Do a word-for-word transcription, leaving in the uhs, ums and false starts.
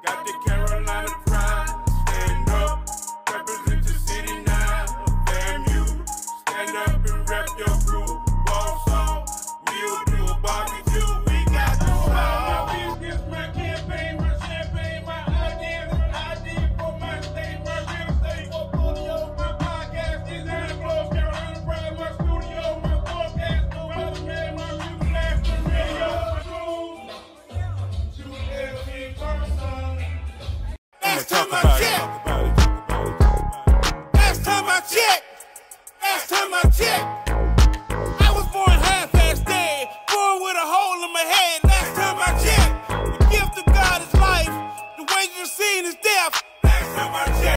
Got the Carolina pride, stand up, represent the city now. Fam you, stand up and rep your crew. Boss on, we'll do a barbecue. We got the style. My business, my campaign, my champagne, my ideas, my ideas for my state, my real estate portfolio, my podcast, design clothes, Carolina pride, my studio, my podcast, no other man, my music master, radio, to L P Thompson. Last time I checked, last time I checked, last time I checked, I was born half-assed dead, born with a hole in my head. Last time I checked, the gift of God is life, the wages of sin is death. Last time I checked.